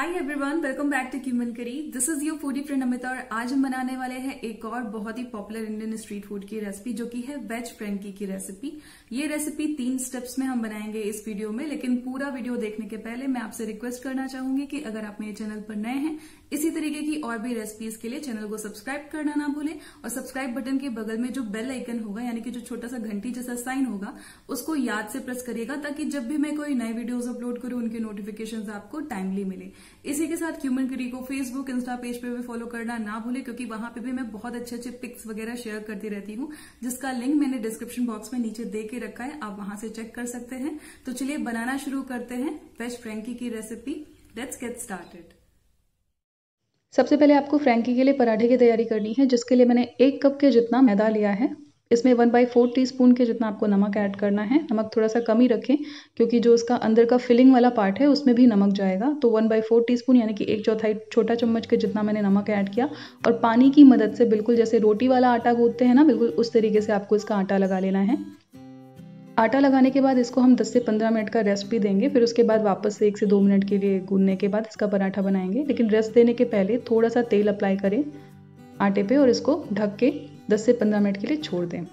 Hi everyone, welcome back to cumin curry. This is your foodie friend Amita और आज हम बनाने वाले हैं एक और बहुत ही पॉपुलर इंडियन स्ट्रीट फूड की रेसिपी जो कि है वेज फ्रेंकी की रेसिपी। ये रेसिपी 3 स्टेप्स में हम बनाएंगे इस वीडियो में, लेकिन पूरा वीडियो देखने के पहले मैं आपसे रिक्वेस्ट करना चाहूंगी कि अगर आप मेरे चैनल पर नए हैं इसी तरीके की और भी रेसिपीज के लिए चैनल को सब्सक्राइब करना ना भूलें और सब्सक्राइब बटन के बगल में जो बेल आइकन होगा यानी कि जो छोटा सा घंटी जैसा साइन होगा उसको याद से प्रेस करिएगा ताकि जब भी मैं कोई नए वीडियोस अपलोड करूं उनके नोटिफिकेशंस आपको टाइमली मिले। इसी के साथ क्यूमन करी को फेसबुक इंस्टा पेज पे भी फॉलो करना ना भूलें क्योंकि वहां पे भी मैं बहुत अच्छे अच्छे पिक्स वगैरह शेयर करती रहती हूँ जिसका लिंक मैंने डिस्क्रिप्शन बॉक्स में नीचे दे के रखा है, आप वहां से चेक कर सकते हैं। तो चलिए बनाना शुरू करते हैं वेज फ्रेंकी की रेसिपी। Let's get started. सबसे पहले आपको फ्रैंकी के लिए पराठे की तैयारी करनी है, जिसके लिए मैंने 1 कप के जितना मैदा लिया है। इसमें 1/4 टीस्पून के जितना आपको नमक ऐड करना है। नमक थोड़ा सा कम ही रखें क्योंकि जो उसका अंदर का फिलिंग वाला पार्ट है उसमें भी नमक जाएगा। तो 1/4 टीस्पून यानी कि 1/4 छोटा चम्मच के जितना मैंने नमक ऐड किया और पानी की मदद से बिल्कुल जैसे रोटी वाला आटा गूंथते हैं ना, बिल्कुल उस तरीके से आपको इसका आटा लगा लेना है। आटा लगाने के बाद इसको हम 10 से 15 मिनट का रेस्ट भी देंगे, फिर उसके बाद वापस से 1 से 2 मिनट के लिए गूंदने के बाद इसका पराठा बनाएंगे। लेकिन रेस्ट देने के पहले थोड़ा सा तेल अप्लाई करें आटे पे और इसको ढक के 10 से 15 मिनट के लिए छोड़ दें।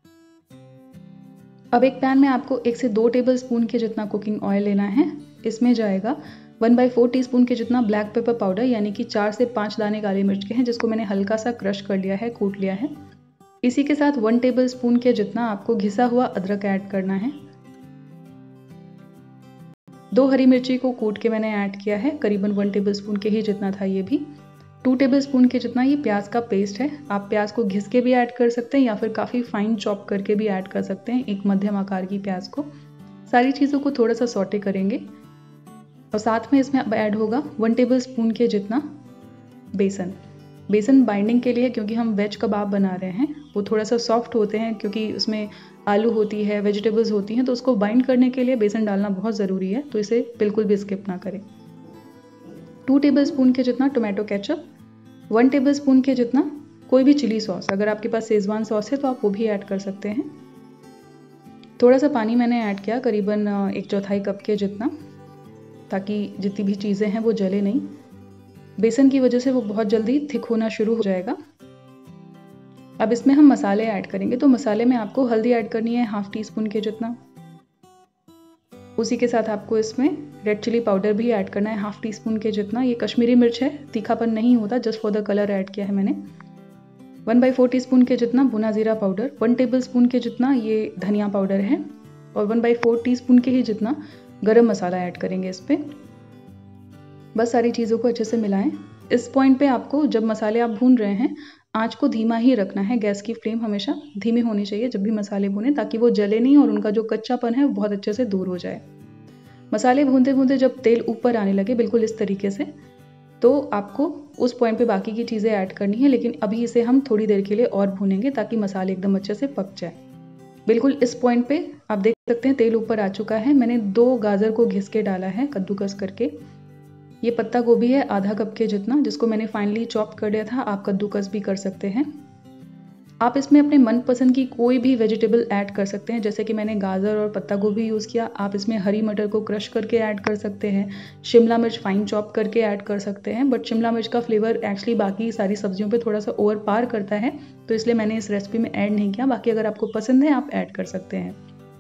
अब एक पैन में आपको 1 से 2 टेबल स्पून के जितना कुकिंग ऑयल लेना है। इसमें जाएगा 1/4 टीस्पून के जितना ब्लैक पेपर पाउडर यानी कि 4 से 5 दाने काली मिर्च के हैं, जिसको मैंने हल्का सा क्रश कर लिया है, कूट लिया है। इसी के साथ 1 टेबल स्पून के जितना आपको घिसा हुआ अदरक ऐड करना है। 2 हरी मिर्ची को कूट के मैंने ऐड किया है, करीबन 1 टेबल स्पून के ही जितना था ये भी। 2 टेबल स्पून के जितना ये प्याज का पेस्ट है। आप प्याज को घिस के भी ऐड कर सकते हैं या फिर काफ़ी फाइन चॉप करके भी ऐड कर सकते हैं, एक मध्यम आकार की प्याज को। सारी चीज़ों को थोड़ा सा सौटे करेंगे और साथ में इसमें अब ऐड होगा 1 टेबल स्पून के जितना बेसन। बेसन बाइंडिंग के लिए, क्योंकि हम वेज कबाब बना रहे हैं, वो थोड़ा सा सॉफ्ट होते हैं क्योंकि उसमें आलू होती है, वेजिटेबल्स होती हैं, तो उसको बाइंड करने के लिए बेसन डालना बहुत ज़रूरी है, तो इसे बिल्कुल भी स्किप ना करें। 2 टेबल स्पून के जितना टोमेटो केचप, 1 टेबल स्पून के जितना कोई भी चिली सॉस, अगर आपके पास शेजवान सॉस है तो आप वो भी ऐड कर सकते हैं। थोड़ा सा पानी मैंने ऐड किया, करीबन 1/4 कप के जितना, ताकि जितनी भी चीज़ें हैं वो जले नहीं। बेसन की वजह से वो बहुत जल्दी थिक होना शुरू हो जाएगा। अब इसमें हम मसाले ऐड करेंगे, तो मसाले में आपको हल्दी ऐड करनी है 1/2 टीस्पून के जितना। उसी के साथ आपको इसमें रेड चिली पाउडर भी ऐड करना है 1/2 टीस्पून के जितना। ये कश्मीरी मिर्च है, तीखापन नहीं होता, just for the colour add किया है मैंने। 1/4 टीस्पून के जितना भुना जीरा पाउडर, 1 टेबल स्पून के जितना ये धनिया पाउडर है और 1/4 टीस्पून के ही जितना गरम मसाला ऐड करेंगे इस पर। बस सारी चीज़ों को अच्छे से मिलाएं। इस पॉइंट पे आपको, जब मसाले आप भून रहे हैं, आंच को धीमा ही रखना है। गैस की फ्लेम हमेशा धीमी होनी चाहिए जब भी मसाले भूनें, ताकि वो जले नहीं और उनका जो कच्चापन है वो बहुत अच्छे से दूर हो जाए। मसाले भूनते भूनते जब तेल ऊपर आने लगे बिल्कुल इस तरीके से, तो आपको उस पॉइंट पे बाकी की चीज़ें ऐड करनी है, लेकिन अभी इसे हम थोड़ी देर के लिए और भूनेंगे ताकि मसाले एकदम अच्छे से पक जाए। बिल्कुल इस पॉइंट पे आप देख सकते हैं तेल ऊपर आ चुका है। मैंने 2 गाजर को घिस के डाला है कद्दूकस करके। ये पत्ता गोभी है आधा कप के जितना, जिसको मैंने फाइनली चॉप कर लिया था। आप कद्दूकस भी कर सकते हैं। आप इसमें अपने मनपसंद की कोई भी वेजिटेबल ऐड कर सकते हैं, जैसे कि मैंने गाजर और पत्ता गोभी यूज़ किया। आप इसमें हरी मटर को क्रश करके ऐड कर सकते हैं, शिमला मिर्च फाइन चॉप करके ऐड कर सकते हैं, बट शिमला मिर्च का फ्लेवर एक्चुअली बाकी सारी सब्जियों पे थोड़ा सा ओवर पार करता है, तो इसलिए मैंने इस रेसिपी में ऐड नहीं किया। बाकी अगर आपको पसंद है आप ऐड कर सकते हैं।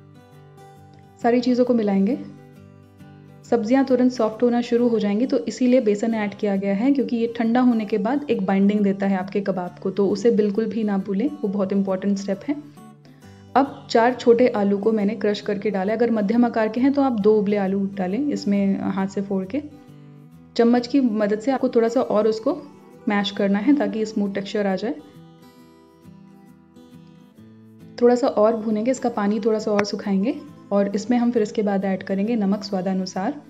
सारी चीज़ों को मिलाएंगे। सब्जियां तुरंत सॉफ्ट होना शुरू हो जाएंगी, तो इसीलिए बेसन ऐड किया गया है, क्योंकि ये ठंडा होने के बाद एक बाइंडिंग देता है आपके कबाब को, तो उसे बिल्कुल भी ना भूलें, वो बहुत इंपॉर्टेंट स्टेप है। अब 4 छोटे आलू को मैंने क्रश करके डाला। अगर मध्यम आकार के हैं तो आप 2 उबले आलू डालें इसमें हाथ से फोड़ के। चम्मच की मदद से आपको थोड़ा सा और उसको मैश करना है ताकि स्मूथ टेक्सचर आ जाए। थोड़ा सा और भूनेंगे, इसका पानी थोड़ा सा और सुखाएंगे और इसमें हम फिर इसके बाद ऐड करेंगे नमक स्वादानुसार।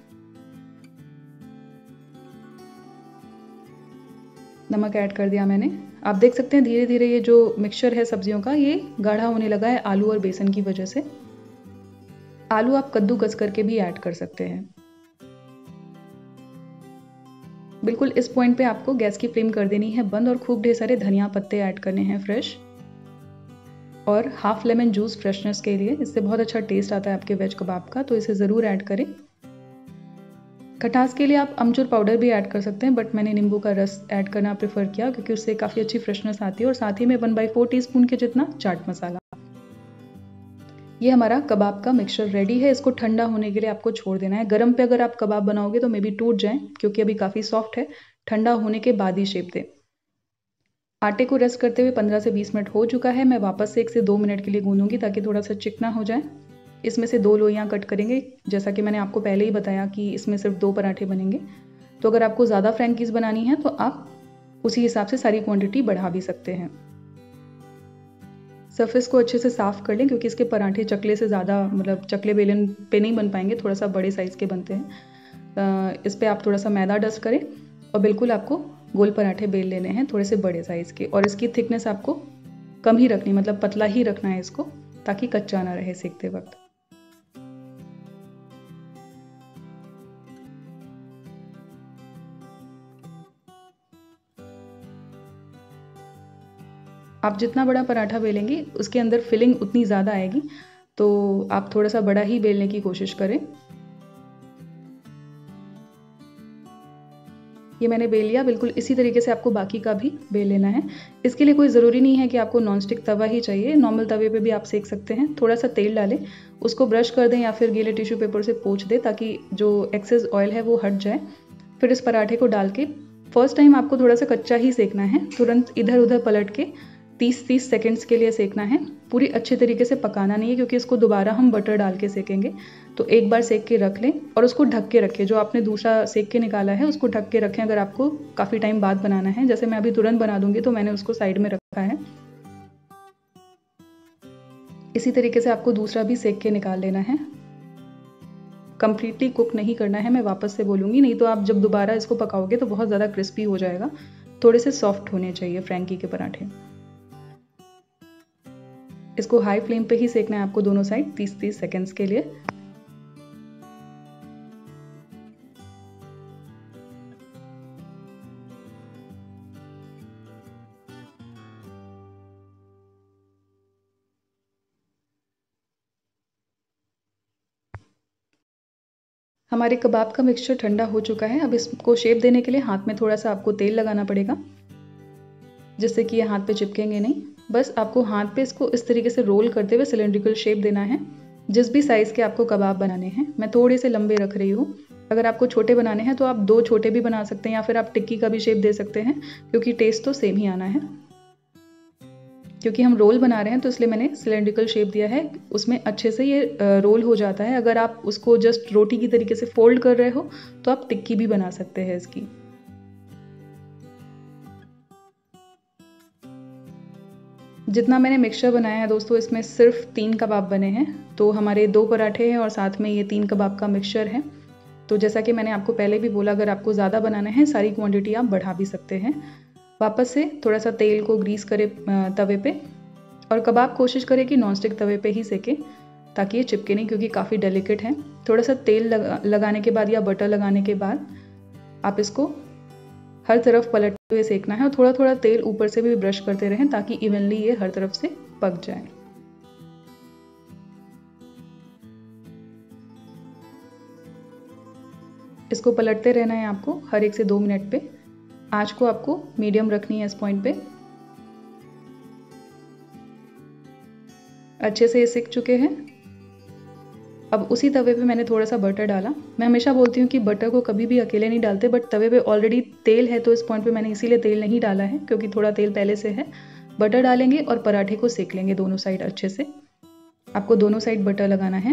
नमक ऐड कर दिया मैंने। आप देख सकते हैं धीरे धीरे ये जो मिक्सचर है सब्जियों का, ये गाढ़ा होने लगा है आलू और बेसन की वजह से। आलू आप कद्दूकस करके भी ऐड कर सकते हैं। बिल्कुल इस पॉइंट पे आपको गैस की फ्लेम कर देनी है बंद और खूब ढेर सारे धनिया पत्ते ऐड करने हैं फ्रेश, और 1/2 लेमन जूस फ्रेशनेस के लिए। इससे बहुत अच्छा टेस्ट आता है आपके वेज कबाब का, तो इसे ज़रूर ऐड करें। खटास के लिए आप अमचूर पाउडर भी ऐड कर सकते हैं, बट मैंने नींबू का रस ऐड करना प्रेफर किया क्योंकि उससे काफ़ी अच्छी फ्रेशनेस आती है। और साथ ही में 1/4 टीस्पून के जितना चाट मसाला। ये हमारा कबाब का मिक्सचर रेडी है। इसको ठंडा होने के लिए आपको छोड़ देना है। गरम पे अगर आप कबाब बनाओगे तो मे बी टूट जाएं, क्योंकि अभी काफ़ी सॉफ्ट है। ठंडा होने के बाद ही शेप दें। आटे को रेस्ट करते हुए 15 से 20 मिनट हो चुका है। मैं वापस से 1 से 2 मिनट के लिए गूंदूंगी ताकि थोड़ा सा चिकना हो जाए। इसमें से 2 लोइयाँ कट करेंगे। जैसा कि मैंने आपको पहले ही बताया कि इसमें सिर्फ 2 पराठे बनेंगे। तो अगर आपको ज़्यादा फ्रैंकीज बनानी है तो आप उसी हिसाब से सारी क्वांटिटी बढ़ा भी सकते हैं। सरफेस को अच्छे से साफ़ कर लें, क्योंकि इसके पराठे चकले से ज़्यादा, मतलब चकले बेलन पे नहीं बन पाएंगे, थोड़ा सा बड़े साइज़ के बनते हैं। इस पर आप थोड़ा सा मैदा डस्ट करें और बिल्कुल आपको गोल पराठे बेल लेने हैं, थोड़े से बड़े साइज़ के। और इसकी थिकनेस आपको कम ही रखनी, मतलब पतला ही रखना है इसको, ताकि कच्चा ना रहे सेकते वक्त। आप जितना बड़ा पराठा बेलेंगे उसके अंदर फिलिंग उतनी ज़्यादा आएगी, तो आप थोड़ा सा बड़ा ही बेलने की कोशिश करें। ये मैंने बेल लिया। बिल्कुल इसी तरीके से आपको बाकी का भी बेल लेना है। इसके लिए कोई ज़रूरी नहीं है कि आपको नॉनस्टिक तवा ही चाहिए, नॉर्मल तवे पे भी आप सेक सकते हैं। थोड़ा सा तेल डालें, उसको ब्रश कर दें या फिर गीले टिश्यू पेपर से पोंछ दें ताकि जो एक्सेस ऑयल है वो हट जाए। फिर इस पराठे को डाल के फर्स्ट टाइम आपको थोड़ा सा कच्चा ही सेकना है। तुरंत इधर उधर पलट के 30-30 सेकेंड्स के लिए सेकना है। पूरी अच्छे तरीके से पकाना नहीं है, क्योंकि इसको दोबारा हम बटर डाल के सेकेंगे। तो एक बार सेक के रख लें और उसको ढक के रखें। जो आपने दूसरा सेक के निकाला है उसको ढक के रखें, अगर आपको काफ़ी टाइम बाद बनाना है। जैसे मैं अभी तुरंत बना दूंगी तो मैंने उसको साइड में रखा है। इसी तरीके से आपको दूसरा भी सेक के निकाल लेना है। कंप्लीटली कुक नहीं करना है, मैं वापस से बोलूँगी, नहीं तो आप जब दोबारा इसको पकाओगे तो बहुत ज़्यादा क्रिस्पी हो जाएगा। थोड़े से सॉफ्ट होने चाहिए फ्रैंकी के पराठे। इसको हाई फ्लेम पे ही सेकना है आपको दोनों साइड 30-30 सेकेंड्स के लिए। हमारे कबाब का मिक्सचर ठंडा हो चुका है। अब इसको शेप देने के लिए हाथ में थोड़ा सा आपको तेल लगाना पड़ेगा, जिससे कि ये हाथ पे चिपकेंगे नहीं। बस आपको हाथ पे इसको इस तरीके से रोल करते हुए सिलेंड्रिकल शेप देना है, जिस भी साइज़ के आपको कबाब बनाने हैं। मैं थोड़े से लंबे रख रही हूँ। अगर आपको छोटे बनाने हैं तो आप 2 छोटे भी बना सकते हैं, या फिर आप टिक्की का भी शेप दे सकते हैं, क्योंकि टेस्ट तो सेम ही आना है। क्योंकि हम रोल बना रहे हैं तो इसलिए मैंने सिलेंड्रिकल शेप दिया है, उसमें अच्छे से ये रोल हो जाता है। अगर आप उसको जस्ट रोटी की तरीके से फोल्ड कर रहे हो तो आप टिक्की भी बना सकते हैं इसकी। जितना मैंने मिक्सचर बनाया है दोस्तों, इसमें सिर्फ 3 कबाब बने हैं। तो हमारे 2 पराठे हैं और साथ में ये 3 कबाब का मिक्सचर है। तो जैसा कि मैंने आपको पहले भी बोला, अगर आपको ज़्यादा बनाना है सारी क्वांटिटी आप बढ़ा भी सकते हैं। वापस से थोड़ा सा तेल को ग्रीस करें तवे पे, और कबाब कोशिश करें कि नॉनस्टिक तवे पे ही सेकें ताकि ये चिपके नहीं, क्योंकि काफ़ी डेलिकेट है। थोड़ा सा तेल लगाने के बाद या बटर लगाने के बाद आप इसको हर तरफ पलटते हुए सेकना है, और थोड़ा थोड़ा तेल ऊपर से भी ब्रश करते रहें ताकि इवनली ये हर तरफ से पक जाए। इसको पलटते रहना है आपको हर 1 से 2 मिनट पे। आंच को आपको मीडियम रखनी है इस पॉइंट पे। अच्छे से ये सिक चुके हैं। अब उसी तवे पे मैंने थोड़ा सा बटर डाला। मैं हमेशा बोलती हूँ कि बटर को कभी भी अकेले नहीं डालते, बट तवे पे ऑलरेडी तेल है तो इस पॉइंट पे मैंने इसीलिए तेल नहीं डाला है, क्योंकि थोड़ा तेल पहले से है। बटर डालेंगे और पराठे को सेक लेंगे दोनों साइड अच्छे से। आपको दोनों साइड बटर लगाना है।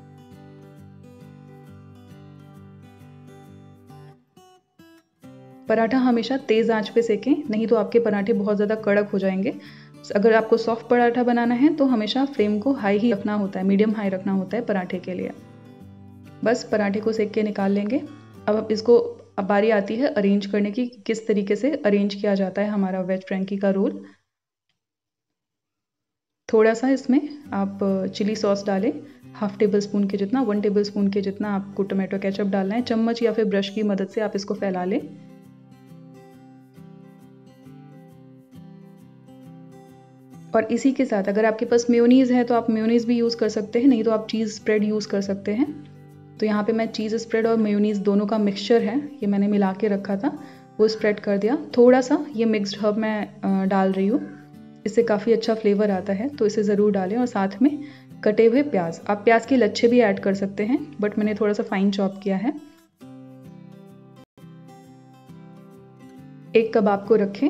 पराठा हमेशा तेज़ आंच पे सेकें, नहीं तो आपके पराठे बहुत ज़्यादा कड़क हो जाएंगे। अगर आपको सॉफ्ट पराठा बनाना है तो हमेशा फ्लेम को हाई ही रखना होता है, मीडियम हाई रखना होता है पराठे के लिए। बस पराठे को सेक के निकाल लेंगे। अब इसको बारी आती है अरेंज करने की, किस तरीके से अरेंज किया जाता है हमारा वेज फ्रैंकी का रोल। थोड़ा सा इसमें आप चिली सॉस डालें, 1/2 टेबल स्पून के जितना, 1 टेबल स्पून के जितना आपको टोमेटो केचप डालना है। चम्मच या फिर ब्रश की मदद से आप इसको फैला लें। और इसी के साथ अगर आपके पास मेयोनीज़ है तो आप मेयोनीज़ भी यूज़ कर सकते हैं, नहीं तो आप चीज़ स्प्रेड यूज़ कर सकते हैं। तो यहाँ पे मैं चीज़ स्प्रेड और मेयोनीज़ दोनों का मिक्सचर है, ये मैंने मिला के रखा था, वो स्प्रेड कर दिया। थोड़ा सा ये मिक्स्ड हर्ब मैं डाल रही हूँ, इससे काफ़ी अच्छा फ्लेवर आता है, तो इसे ज़रूर डालें। और साथ में कटे हुए प्याज, आप प्याज के लच्छे भी ऐड कर सकते हैं, बट मैंने थोड़ा सा फाइन चॉप किया है। एक कबाब को रखें।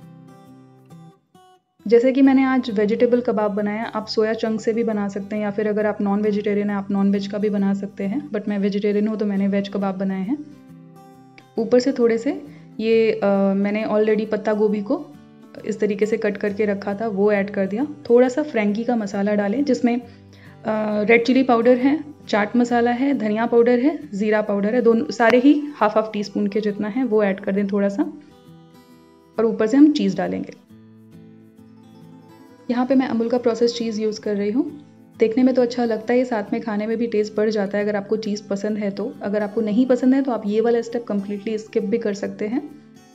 जैसे कि मैंने आज वेजिटेबल कबाब बनाया, आप सोया चंक से भी बना सकते हैं, या फिर अगर आप नॉन वेजिटेरियन हैं आप नॉन वेज का भी बना सकते हैं, बट मैं वेजिटेरियन हूँ तो मैंने वेज कबाब बनाए हैं। ऊपर से थोड़े से ये मैंने ऑलरेडी पत्ता गोभी को इस तरीके से कट करके रखा था, वो ऐड कर दिया। थोड़ा सा फ्रेंकी का मसाला डालें, जिसमें रेड चिली पाउडर है, चाट मसाला है, धनिया पाउडर है, ज़ीरा पाउडर है, दोनों सारे ही हाफ टी स्पून के जितना है वो ऐड कर दें थोड़ा सा। और ऊपर से हम चीज़ डालेंगे। यहाँ पे मैं अमूल का प्रोसेस चीज़ यूज़ कर रही हूँ। देखने में तो अच्छा लगता है, साथ में खाने में भी टेस्ट बढ़ जाता है अगर आपको चीज़ पसंद है तो। अगर आपको नहीं पसंद है तो आप ये वाला स्टेप कम्प्लीटली स्किप भी कर सकते हैं।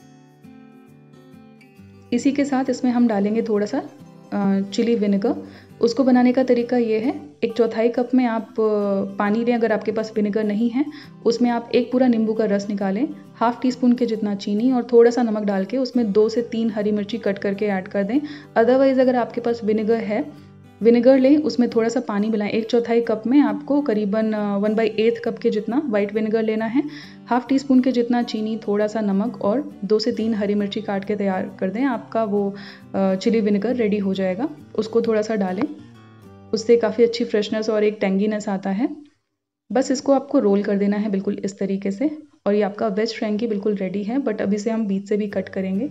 इसी के साथ इसमें हम डालेंगे थोड़ा सा चिली विनेगर। उसको बनाने का तरीका ये है, 1/4 कप में आप पानी लें, अगर आपके पास विनेगर नहीं है उसमें आप एक पूरा नींबू का रस निकालें, हाफ टी स्पून के जितना चीनी और थोड़ा सा नमक डाल के उसमें 2 से 3 हरी मिर्ची कट करके ऐड कर दें। अदरवाइज़ अगर आपके पास विनेगर है, विनेगर लें, उसमें थोड़ा सा पानी मिलाएं। 1/4 कप में आपको करीबन 1/8 कप के जितना वाइट विनेगर लेना है, हाफ टी स्पून के जितना चीनी, थोड़ा सा नमक और 2 से 3 हरी मिर्ची काट के तैयार कर दें। आपका वो चिली विनेगर रेडी हो जाएगा। उसको थोड़ा सा डालें, उससे काफ़ी अच्छी फ्रेशनेस और एक टेंगीनेस आता है। बस इसको आपको रोल कर देना है बिल्कुल इस तरीके से, और ये आपका वेज फ्रैंकी बिल्कुल रेडी है। बट अभी से हम बीच से भी कट करेंगे।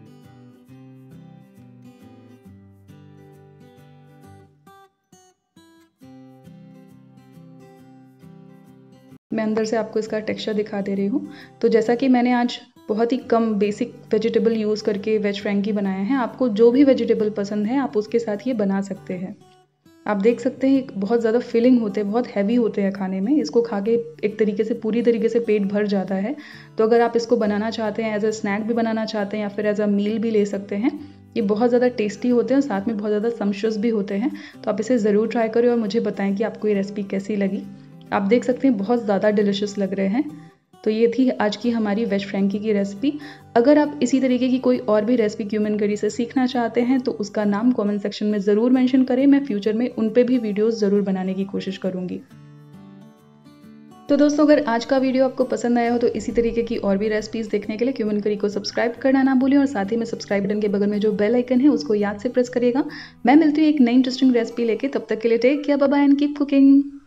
मैं अंदर से आपको इसका टेक्सचर दिखा दे रही हूँ। तो जैसा कि मैंने आज बहुत ही कम बेसिक वेजिटेबल यूज़ करके वेज फ्रैंकी बनाया है, आपको जो भी वेजिटेबल पसंद है आप उसके साथ ये बना सकते हैं। आप देख सकते हैं बहुत ज़्यादा फिलिंग होते हैं, बहुत हैवी होते हैं खाने में। इसको खा के एक तरीके से पूरी तरीके से पेट भर जाता है। तो अगर आप इसको बनाना चाहते हैं, एज अ स्नैक भी बनाना चाहते हैं या फिर एज अ मील भी ले सकते हैं, ये बहुत ज़्यादा टेस्टी होते हैं और साथ में बहुत ज़्यादा सम्शुअस भी होते हैं। तो आप इसे ज़रूर ट्राई करें और मुझे बताएं कि आपको ये रेसिपी कैसी लगी। आप देख सकते हैं बहुत ज़्यादा डिलिशियस लग रहे हैं। तो ये थी आज की हमारी वेज फ्रैंकी की रेसिपी। अगर आप इसी तरीके की कोई और भी रेसिपी क्यूमन करी से सीखना चाहते हैं तो उसका नाम कमेंट सेक्शन में ज़रूर मेंशन करें। मैं फ्यूचर में उन पे भी वीडियोस ज़रूर बनाने की कोशिश करूँगी। तो दोस्तों, अगर आज का वीडियो आपको पसंद आया हो तो इसी तरीके की और भी रेसिपीज़ देखने के लिए क्यूमन करी को सब्सक्राइब करना ना भूलें, और साथ ही में सब्सक्राइब बटन के बगल में जो बेल आइकन है उसको याद से प्रेस करिएगा। मैं मिलती हूँ एक नई इंटरेस्टिंग रेसिपी लेके, तब तक के लिए take care, bye bye and keep cooking.